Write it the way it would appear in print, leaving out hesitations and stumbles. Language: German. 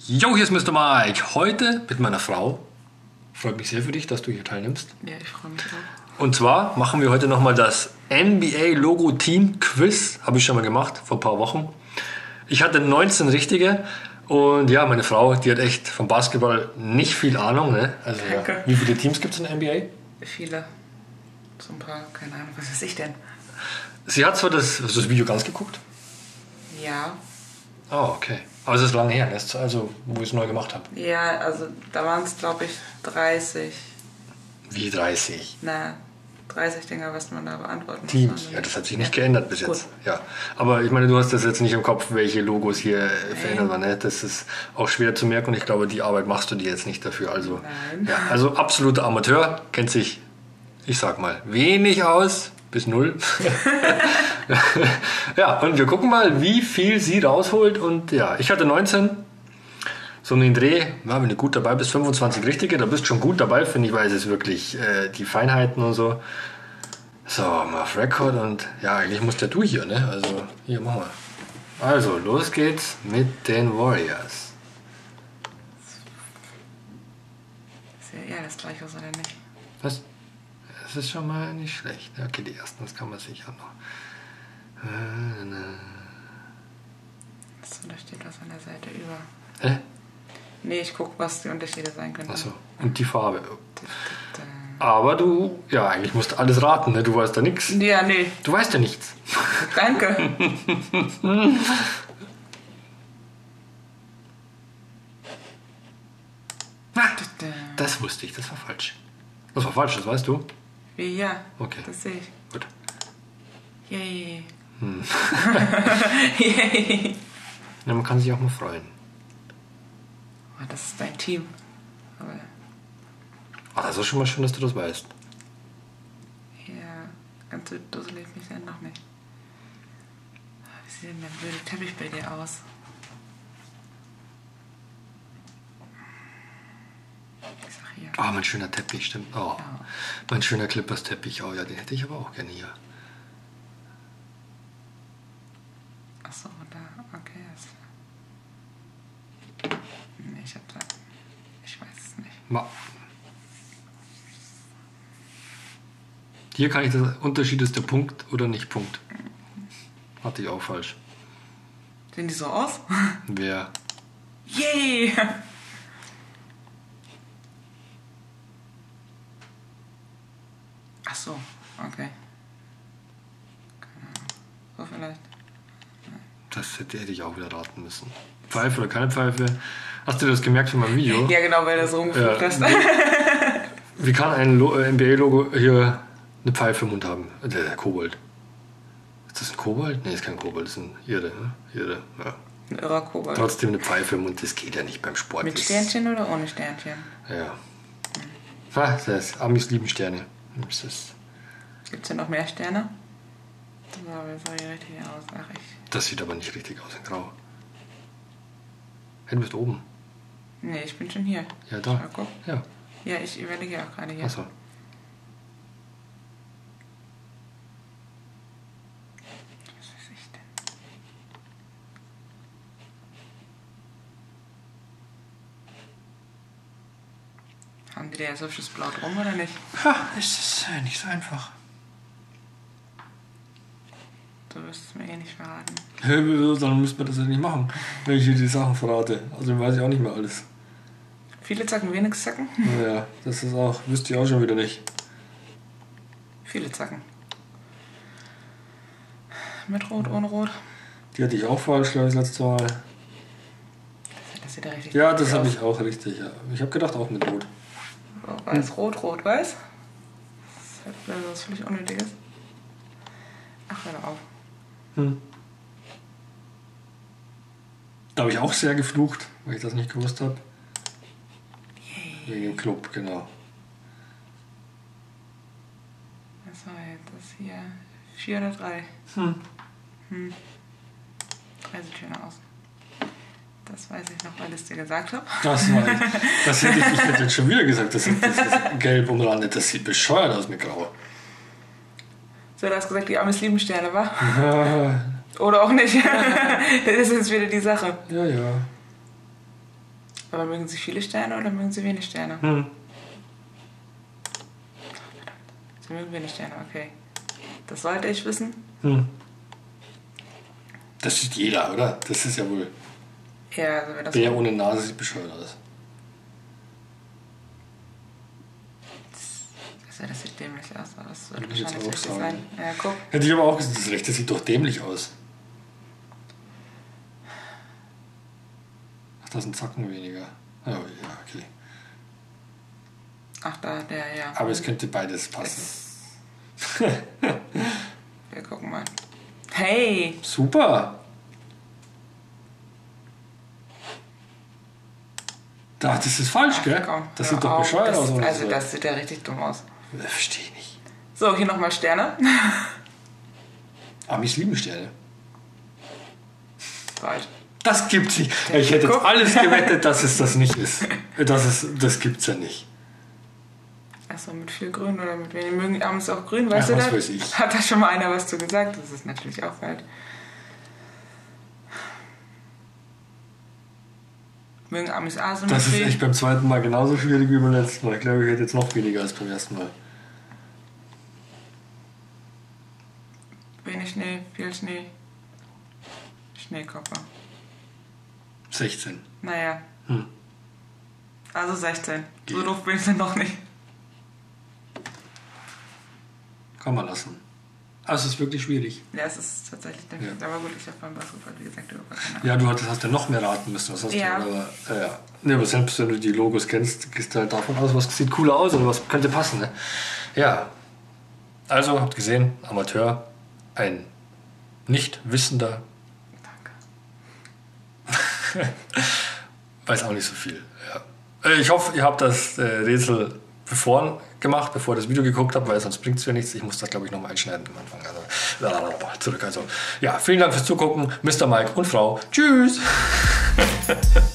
Jo, hier ist Mr. Mike. Heute mit meiner Frau. Freut mich sehr für dich, dass du hier teilnimmst. Ja, ich freue mich auch. Und zwar machen wir heute nochmal das NBA-Logo-Team-Quiz. Habe ich schon mal gemacht, vor ein paar Wochen. Ich hatte 19 richtige. Und ja, meine Frau, die hat echt vom Basketball nicht viel Ahnung. Ne? Also, ja. Wie viele Teams gibt es in der NBA? Viele. So ein paar, keine Ahnung, was weiß ich denn? Sie hat zwar hast du das Video ganz geguckt? Ja. Oh, okay. Aber es ist lange her, also wo ich es neu gemacht habe. Ja, also da waren es, glaube ich, 30. Wie 30? 30 Dinger, was man da beantworten Teams. muss. Ja, das hat sich nicht geändert bis jetzt. Gut. Ja. Aber ich meine, du hast das jetzt nicht im Kopf, welche Logos hier verändert waren. Ne? Das ist auch schwer zu merken und ich glaube, die Arbeit machst du dir jetzt nicht dafür. Also, Nein. ja, also absoluter Amateur, kennt sich, ich sag mal, wenig aus. Bis 0. Ja, und wir gucken mal, wie viel sie rausholt. Und ja, ich hatte 19. So einen Dreh, ja, wenn du gut dabei bist, 25 richtige, da bist du schon gut dabei, finde ich, weil es ist wirklich die Feinheiten und so. So, mal auf Record und ja, eigentlich musst ja du hier, ne? Also, hier, mach mal. Also, los geht's mit den Warriors. Ist ja eher das gleiche aus, oder nicht? Was? Das ist schon mal nicht schlecht. Okay, die ersten, das kann man sicher noch. So, da steht was an der Seite über. Hä? Nee, ich gucke, was die Unterschiede sein können. Achso, und die Farbe. Aber du, ja, eigentlich musst du alles raten, ne? Du weißt da nichts. Ja, nee. Du weißt ja nichts. Danke. Das wusste ich, das war falsch. Das war falsch, das weißt du? Wie, ja. Okay. Das sehe ich. Gut. Yay. Yay. Ja, man kann sich auch mal freuen. Oh, das ist dein Team. Aber Das ist schon mal schön, dass du das weißt. ja, ganz so dusselig mich ja noch nicht. Wie sieht denn der blöde Teppich bei dir aus? Ich sag hier. Oh, mein schöner Teppich, stimmt. Oh, Ja. mein schöner Clippers-Teppich. Oh ja, den hätte ich aber auch gerne hier. Achso, da, okay. Nee, ich weiß es nicht. Hier kann ich das Unterschied ist der Punkt oder nicht Punkt. Hatte ich auch falsch. Sehen die so aus? Wer? Yay! Ach so, okay. Keine Ahnung. So vielleicht. Das hätte ich auch wieder raten müssen. Pfeife oder keine Pfeife? Hast du das gemerkt von meinem Video? Ja, genau, weil du so rumgeführt hast. Wie kann ein NBA-Logo hier eine Pfeife im Mund haben? Der Kobold. Ist das ein Kobold? Nee, ist kein Kobold, das ist ein Irre. Ne? Irre, ja. Ein irrer Kobold. Trotzdem eine Pfeife im Mund, das geht ja nicht beim Sport. Mit Sternchen oder ohne Sternchen? Ja. Das heißt, Amis lieben Sterne. Das ist, Gibt es denn noch mehr Sterne? Das sah hier richtig aus. Ach, das sieht aber nicht richtig aus in Grau. Hey, du bist oben. Nee, ich bin schon hier. Ja, da. Mal gucken. Ja. Ja, ich überlege auch gerade hier. Achso. Was weiß ich denn? Haben die da jetzt hübsches Blau drum oder nicht? Es ist nicht so einfach. Du wirst es mir eh nicht verraten. Dann müsste man das ja nicht machen, wenn ich hier die Sachen verrate. Also weiß ich auch nicht mehr alles. Viele Zacken, wenig Zacken? Ja, das ist auch, wüsste ich auch schon wieder nicht. Viele Zacken. Mit Rot, ohne Rot. Die hatte ich auch falsch, glaube ich, das letzte Mal. Das sieht ja richtig Ja, das aus. habe ich auch richtig. Ja. Ich habe gedacht auch mit Rot. Weiß, Rot, Rot, weiß. Das ist was völlig Unnötiges. Ach, hör doch auf. Da habe ich auch sehr geflucht, weil ich das nicht gewusst habe. Wegen dem Club, genau. Was war jetzt das hier? 4 oder 3? 3 sieht schön aus. Das weiß ich noch, weil ich es dir gesagt habe. Das hätte ich hätte jetzt schon wieder gesagt, das ist gelb umrandet. Das sieht bescheuert aus mit Grau. So, du hast gesagt, die Amis lieben Sterne, wa? Ja, Oder auch nicht. Das ist jetzt wieder die Sache. ja. Aber mögen Sie viele Sterne oder mögen Sie wenig Sterne? Sie mögen wenig Sterne, okay. Das sollte ich wissen. Das sieht jeder, oder? Das ist ja wohl... Ja, also wenn das... Bär ohne Nase sieht bescheuert aus. Das sieht dämlich aus, aber das wird Würde ich jetzt wahrscheinlich auch richtig sagen. sein. Ja, guck. Hätte ich aber auch gesagt, das rechte sieht doch dämlich aus. Ach, das sind Zacken weniger. Oh, ja, okay. Ach, da, der, ja. Aber es könnte beides passen. Wir gucken mal. Hey! Super! Das ist falsch, gell? Komm, das hör sieht doch auf. bescheuert aus. Oder Also so. das sieht ja richtig dumm aus. Verstehe ich nicht. So, hier nochmal Sterne. Amis lieben Sterne. Falsch. Das gibt's nicht. Ich hätte jetzt Guck. alles gewettet, dass es das nicht ist. Das gibt's ja nicht. Achso, mit viel Grün oder mit wenig? Mögen Amis auch grün, weißt Ach, du was das? weiß ich. Hat da schon mal einer was zu gesagt? Das ist natürlich auch falsch. Mögen Amis Asymmetrie? Das ist echt beim zweiten Mal genauso schwierig wie beim letzten Mal. Ich glaube, ich hätte jetzt noch weniger als beim ersten Mal. Wenig Schnee, viel Schnee. Schneekopper. 16. Naja. Also 16. So Geht. doof bin ich dann doch nicht. Kann man lassen. Also es ist wirklich schwierig. Ja, es ist tatsächlich der aber gut, ich habe beim Basketball, wie gesagt, überhaupt keine Ahnung. Ja, du hast ja noch mehr raten müssen. Was hast Ja. du? Aber, ja. Nee, aber selbst wenn du die Logos kennst, gehst du halt davon aus, was sieht cooler aus oder was könnte passen. Ne? Ja. Also, habt gesehen, Amateur, ein nicht wissender, Danke. weiß auch nicht so viel. Ja. Ich hoffe, ihr habt das Rätsel bevor das Video geguckt habt, weil sonst bringt es mir nichts. Ich muss das, glaube ich, nochmal einschneiden am Anfang. Also, zurück. Also, ja, vielen Dank fürs Zugucken. Mr. Mike und Frau. Tschüss!